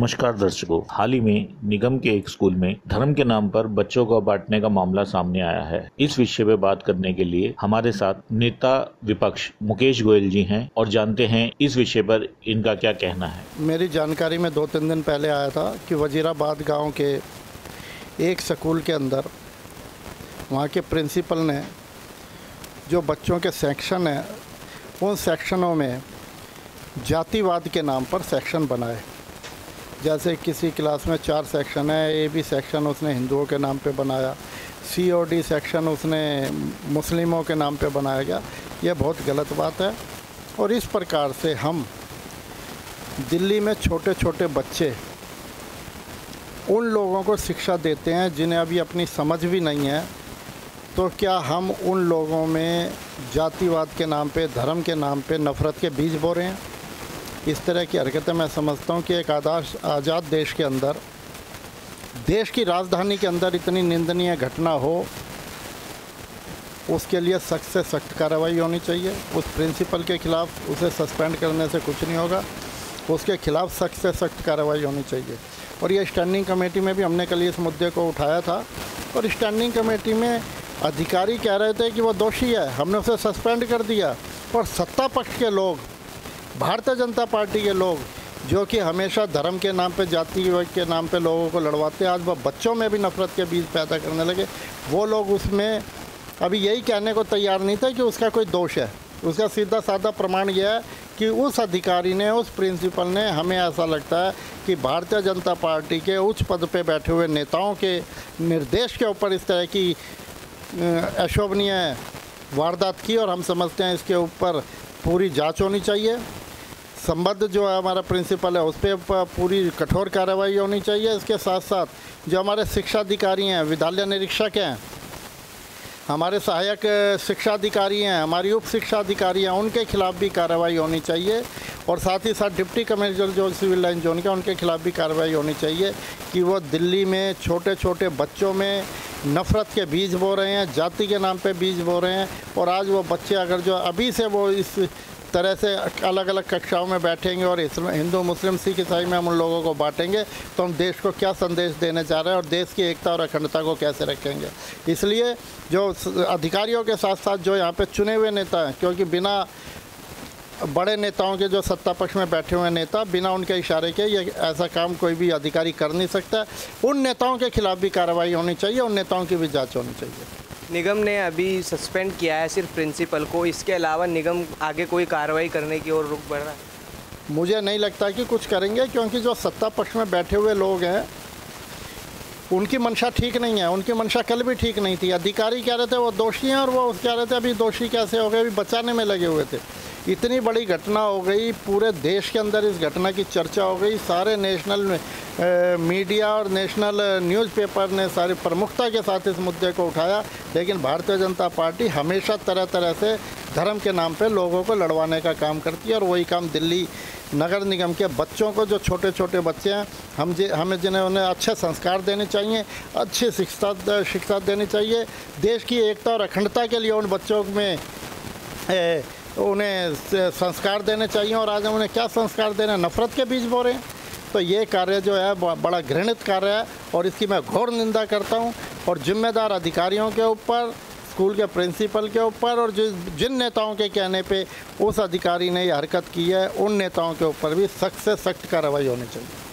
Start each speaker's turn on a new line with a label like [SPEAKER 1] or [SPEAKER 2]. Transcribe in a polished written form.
[SPEAKER 1] नमस्कार दर्शकों, हाल ही में निगम के एक स्कूल में धर्म के नाम पर बच्चों को बांटने का मामला सामने आया है। इस विषय पे बात करने के लिए हमारे साथ नेता विपक्ष मुकेश गोयल जी हैं और जानते हैं इस विषय पर इनका क्या कहना है।
[SPEAKER 2] मेरी जानकारी में 2-3 दिन पहले आया था कि वजीराबाद गांव के एक स्कूल के अंदर वहां के प्रिंसिपल ने जो बच्चों के सेक्शन हैं उन सेक्शनों में जातिवाद के नाम पर सेक्शन बनाए। जैसे किसी क्लास में 4 सेक्शन है, ए बी सेक्शन उसने हिंदुओं के नाम पे बनाया, सी और डी सेक्शन उसने मुस्लिमों के नाम पे बनाया गया। ये बहुत गलत बात है और इस प्रकार से हम दिल्ली में छोटे छोटे बच्चे उन लोगों को शिक्षा देते हैं जिन्हें अभी अपनी समझ भी नहीं है। तो क्या हम उन लोगों में जातिवाद के नाम पे, धर्म के नाम पे नफ़रत के बीज बो रहे हैं? इस तरह की हरकतें मैं समझता हूँ कि एक आज़ाद देश के अंदर, देश की राजधानी के अंदर इतनी निंदनीय घटना हो, उसके लिए सख्त से सख्त कार्रवाई होनी चाहिए। उस प्रिंसिपल के ख़िलाफ़ उसे सस्पेंड करने से कुछ नहीं होगा, उसके ख़िलाफ़ सख्त से सख्त कार्रवाई होनी चाहिए। और ये स्टैंडिंग कमेटी में भी हमने कल इस मुद्दे को उठाया था और स्टैंडिंग कमेटी में अधिकारी कह रहे थे कि वो दोषी है, हमने उसे सस्पेंड कर दिया। और सत्ता पक्ष के लोग, भारतीय जनता पार्टी के लोग जो कि हमेशा धर्म के नाम पे, जाति के नाम पे लोगों को लड़वाते हैं, आज वह बच्चों में भी नफ़रत के बीज पैदा करने लगे। वो लोग उसमें अभी यही कहने को तैयार नहीं थे कि उसका कोई दोष है। उसका सीधा साधा प्रमाण यह है कि उस अधिकारी ने, उस प्रिंसिपल ने, हमें ऐसा लगता है कि भारतीय जनता पार्टी के उच्च पद पे बैठे हुए नेताओं के निर्देश के ऊपर इस तरह की अशोभनीय वारदात की। और हम समझते हैं इसके ऊपर पूरी जांच होनी चाहिए। संबद्ध जो है हमारा प्रिंसिपल है उस पर पूरी कठोर कार्रवाई होनी चाहिए। इसके साथ साथ जो हमारे शिक्षा अधिकारी हैं, विद्यालय निरीक्षक हैं, हमारे सहायक शिक्षा अधिकारी हैं, हमारी उप शिक्षा अधिकारी हैं, उनके खिलाफ़ भी कार्रवाई होनी चाहिए। और साथ ही साथ डिप्टी कमिश्नर जो सिविल लाइन जोन के, उनके खिलाफ़ भी कार्रवाई होनी चाहिए कि वो दिल्ली में छोटे छोटे बच्चों में नफ़रत के बीज बो रहे हैं, जाति के नाम पे बीज बो रहे हैं। और आज वो बच्चे अगर जो अभी से वो इस तरह से अलग अलग कक्षाओं में बैठेंगे और हिंदू, मुस्लिम, सिख, ईसाई में हम उन लोगों को बांटेंगे तो हम देश को क्या संदेश देने जा रहे हैं और देश की एकता और अखंडता को कैसे रखेंगे। इसलिए जो अधिकारियों के साथ साथ जो यहाँ पे चुने हुए नेता हैं, क्योंकि बिना बड़े नेताओं के, जो सत्ता पक्ष में बैठे हुए नेता, बिना उनके इशारे के ये ऐसा काम कोई भी अधिकारी कर नहीं सकता। उन नेताओं के खिलाफ़ भी कार्रवाई होनी चाहिए, उन नेताओं की भी जाँच होनी चाहिए।
[SPEAKER 3] निगम ने अभी सस्पेंड किया है सिर्फ प्रिंसिपल को, इसके अलावा निगम आगे कोई कार्रवाई करने की ओर रुख बढ़ रहा है?
[SPEAKER 2] मुझे नहीं लगता कि कुछ करेंगे, क्योंकि जो सत्ता पक्ष में बैठे हुए लोग हैं उनकी मंशा ठीक नहीं है। उनकी मंशा कल भी ठीक नहीं थी। अधिकारी कह रहे थे वो दोषी हैं और वो कह रहे थे अभी दोषी कैसे हो गए, अभी बचाने में लगे हुए थे। इतनी बड़ी घटना हो गई, पूरे देश के अंदर इस घटना की चर्चा हो गई, सारे नेशनल मीडिया और नेशनल न्यूज़पेपर ने सारी प्रमुखता के साथ इस मुद्दे को उठाया। लेकिन भारतीय जनता पार्टी हमेशा तरह तरह से धर्म के नाम पे लोगों को लड़वाने का काम करती है। और वही काम दिल्ली नगर निगम के बच्चों को, जो छोटे छोटे बच्चे हैं, हमें जिन्हें उन्हें अच्छे संस्कार देने चाहिए, अच्छी शिक्षा देनी चाहिए। देश की एकता और अखंडता के लिए उन बच्चों में उन्हें संस्कार देने चाहिए। और आज हम उन्हें क्या संस्कार दे रहे हैं? नफ़रत के बीज बो रहे हैं। तो ये कार्य जो है बड़ा घृणित कार्य है और इसकी मैं घोर निंदा करता हूँ। और जिम्मेदार अधिकारियों के ऊपर, स्कूल के प्रिंसिपल के ऊपर और जिन नेताओं के कहने पे उस अधिकारी ने ये हरकत की है, उन नेताओं के ऊपर भी सख्त से सख्त कार्रवाई होनी चाहिए।